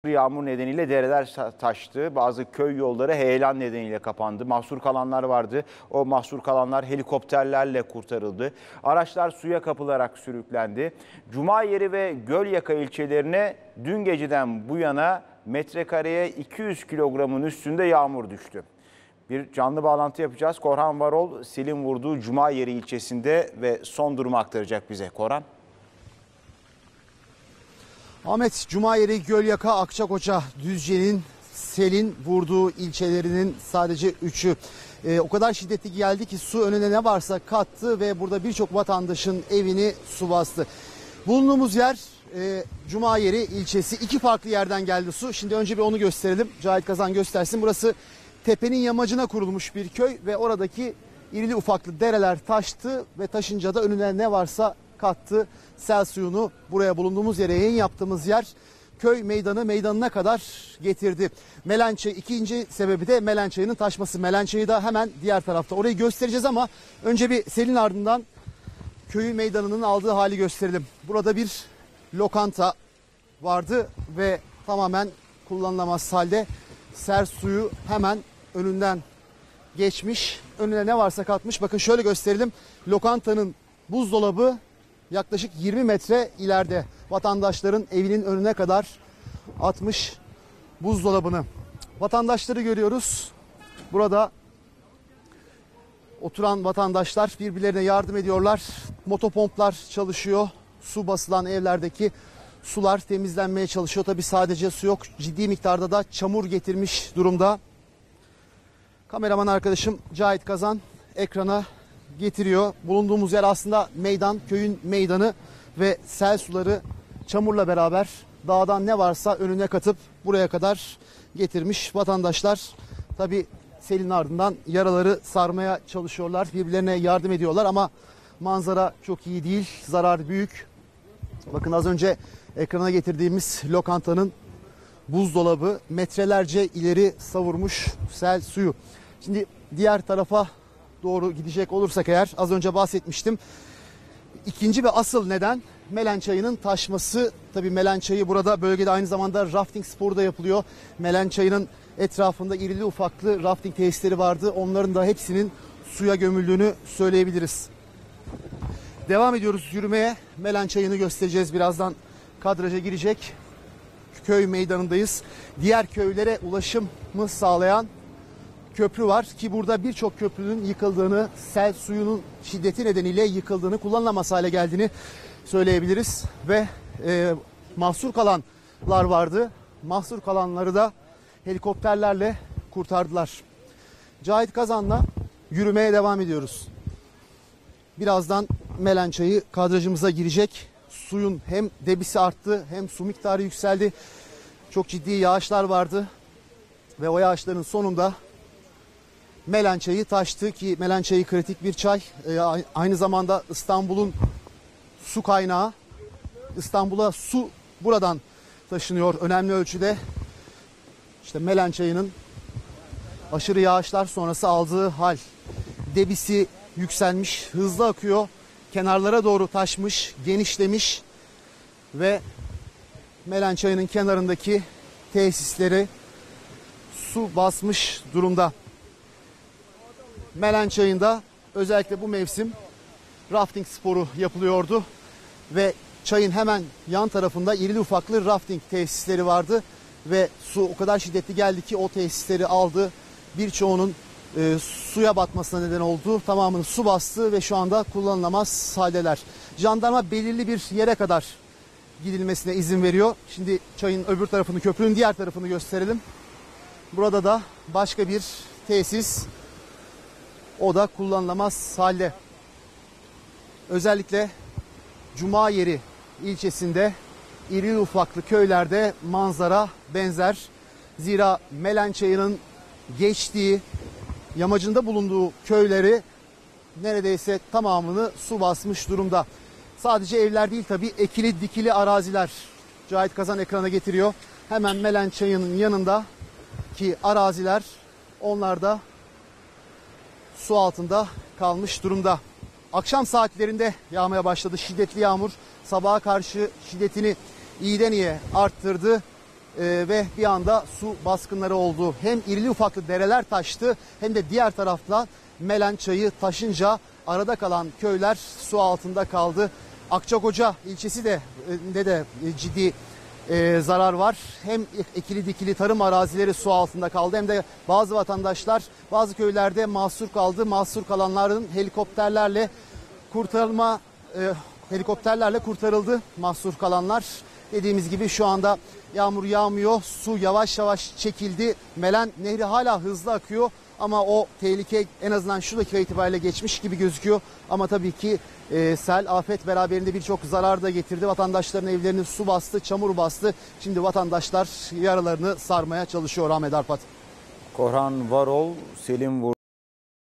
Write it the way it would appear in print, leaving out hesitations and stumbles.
Yağmur nedeniyle dereler taştı. Bazı köy yolları heyelan nedeniyle kapandı. Mahsur kalanlar vardı. O mahsur kalanlar helikopterlerle kurtarıldı. Araçlar suya kapılarak sürüklendi. Cumayeri ve Gölyaka ilçelerine dün geceden bu yana metrekareye 200 kilogramın üstünde yağmur düştü. Bir canlı bağlantı yapacağız. Korhan Varol, selin vurduğu Cumayeri ilçesinde ve son durumu aktaracak bize. Korhan. Ahmet, Cumayeri, Gölyaka, Akçakoca, Düzce'nin selin vurduğu ilçelerinin sadece 3'ü. O kadar şiddetli geldi ki su önüne ne varsa kattı ve burada birçok vatandaşın evini su bastı. Bulunduğumuz yer Cumayeri ilçesi. 2 farklı yerden geldi su. Şimdi önce bir onu gösterelim. Cahit Kazan göstersin. Burası tepenin yamacına kurulmuş bir köy ve oradaki irili ufaklı dereler taştı ve taşınca da önüne ne varsa kattı. Sel suyunu buraya, bulunduğumuz yere, yayın yaptığımız yer köy meydanına kadar getirdi. Melençay, ikinci sebebi de Melençay'ın taşması. Melençay'ı da hemen diğer tarafta. Orayı göstereceğiz ama önce bir selin ardından köyün meydanının aldığı hali gösterelim. Burada bir lokanta vardı ve tamamen kullanılamaz halde. Sel suyu hemen önünden geçmiş. Önüne ne varsa katmış. Bakın şöyle gösterelim. Lokantanın buzdolabı yaklaşık 20 metre ileride. Vatandaşların evinin önüne kadar atmış buzdolabını. Vatandaşları görüyoruz. Burada oturan vatandaşlar birbirlerine yardım ediyorlar. Motopomplar çalışıyor. Su basılan evlerdeki sular temizlenmeye çalışıyor. Tabii sadece su yok. Ciddi miktarda da çamur getirmiş durumda. Kameraman arkadaşım Cahit Kazan ekrana getiriyor. Bulunduğumuz yer aslında meydan, köyün meydanı ve sel suları çamurla beraber dağdan ne varsa önüne katıp buraya kadar getirmiş vatandaşlar. Tabii selin ardından yaraları sarmaya çalışıyorlar. Birbirlerine yardım ediyorlar ama manzara çok iyi değil. Zarar büyük. Bakın az önce ekrana getirdiğimiz lokantanın buzdolabı metrelerce ileri savurmuş sel suyu. Şimdi diğer tarafa doğru gidecek olursak eğer, az önce bahsetmiştim. İkinci ve asıl neden Melençay'ın taşması. Tabii Melençay'ı burada, bölgede aynı zamanda rafting sporu da yapılıyor. Melençay'ın etrafında irili ufaklı rafting tesisleri vardı. Onların da hepsinin suya gömüldüğünü söyleyebiliriz. Devam ediyoruz yürümeye. Melençay'ını göstereceğiz. Birazdan kadraja girecek. Köy meydanındayız. Diğer köylere ulaşımı sağlayan köprü var ki burada birçok köprünün yıkıldığını, sel suyunun şiddeti nedeniyle yıkıldığını, kullanılamaz hale geldiğini söyleyebiliriz. Ve mahsur kalanlar vardı. Mahsur kalanları da helikopterlerle kurtardılar. Cahit Kazan'la yürümeye devam ediyoruz. Birazdan Melençay'ı kadrajımıza girecek. Suyun hem debisi arttı hem su miktarı yükseldi. Çok ciddi yağışlar vardı ve o yağışların sonunda Melençay'ı taştı ki Melençay'ı kritik bir çay. Aynı zamanda İstanbul'un su kaynağı. İstanbul'a su buradan taşınıyor önemli ölçüde. İşte Melençay'ın aşırı yağışlar sonrası aldığı hal. Debisi yükselmiş, hızlı akıyor. Kenarlara doğru taşmış, genişlemiş ve Melençay'ın kenarındaki tesisleri su basmış durumda. Melençay'ında özellikle bu mevsim rafting sporu yapılıyordu ve çayın hemen yan tarafında irili ufaklı rafting tesisleri vardı ve su o kadar şiddetli geldi ki o tesisleri aldı. Birçoğunun suya batmasına neden oldu. Tamamını su bastı ve şu anda kullanılamaz haldeler. Jandarma belirli bir yere kadar gidilmesine izin veriyor. Şimdi çayın öbür tarafını, köprünün diğer tarafını gösterelim. Burada da başka bir tesis. O da kullanılamaz halde. Özellikle Cumayeri ilçesinde irili ufaklı köylerde manzara benzer. Zira Melençay'ın geçtiği, yamacında bulunduğu köyleri neredeyse tamamını su basmış durumda. Sadece evler değil tabii, ekili dikili araziler. Cahit Kazan ekrana getiriyor. Hemen Melençay'ın yanındaki araziler, onlar da su altında kalmış durumda. Akşam saatlerinde yağmaya başladı şiddetli yağmur. Sabaha karşı şiddetini iyiden iyiye arttırdı ve bir anda su baskınları oldu. Hem irili ufaklı dereler taştı hem de diğer tarafta Melen çayı taşınca arada kalan köyler su altında kaldı. Akçakoca ilçesi de ciddi zarar var. Hem ekili dikili tarım arazileri su altında kaldı hem de bazı vatandaşlar bazı köylerde mahsur kaldı. Mahsur kalanların helikopterlerle kurtarıldı mahsur kalanlar. Dediğimiz gibi şu anda yağmur yağmıyor. Su yavaş yavaş çekildi. Melen Nehri hala hızlı akıyor ama o tehlike en azından şu dakika itibariyle geçmiş gibi gözüküyor. Ama tabii ki sel, afet beraberinde birçok zarar da getirdi. Vatandaşların evlerini su bastı, çamur bastı. Şimdi vatandaşlar yaralarını sarmaya çalışıyor Ahmet Arpat. Korhan Varol, Selim Vur.